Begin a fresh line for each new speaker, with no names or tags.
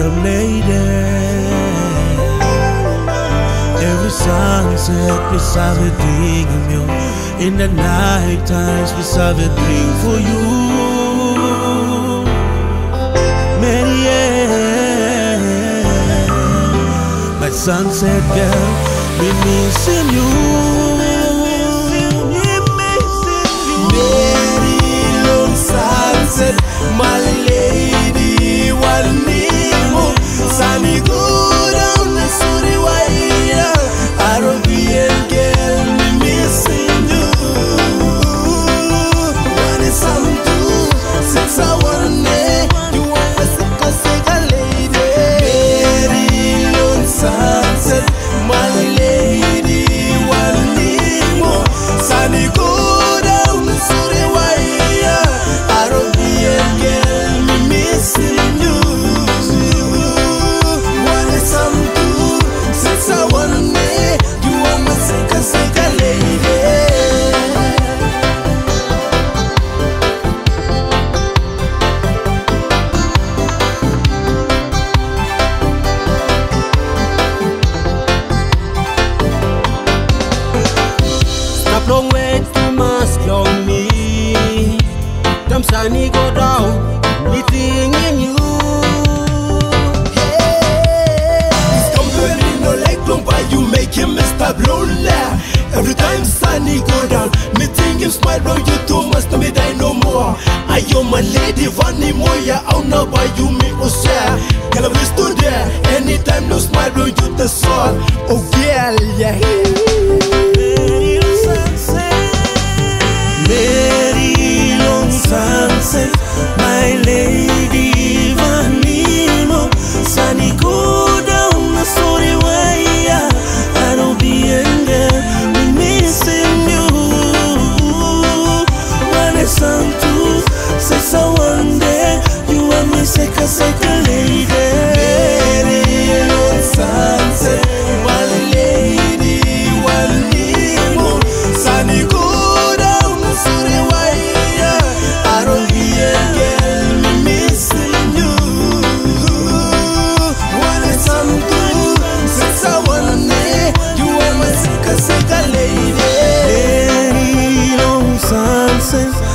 bottom lady. Every sunset we have a thing in you. In the night times we have a thing for you. Many my sunset girl, we missing you. Sunset, my lady, Vanimo, sunny go down the sunny wire. Arabian girl, me missing you. One is some two, 6 hours day. You want a second lady. Very long sunset, my lady, Vanimo, sunny go down the sunny wire.
Long way to mask on me. Come sunny go down, meeting in you.
Hey, this company no like don't buy you, make him Mr. Blonde. Every time sunny go down, meeting him smile on you too must me die no more. I am my lady Vanimo, yeah, I'll not buy you me or share. Girl, I'm stood there, anytime no smile on you the soul. Oh girl, yeah.
Very long sunset, my lady Vanimo, sunny go down the sorry way. I don't be in there, we missing you. When it's on 2, 6 one day, you are my second lady. Very long sunset, my lady Vanimo, sunny go. Sunset.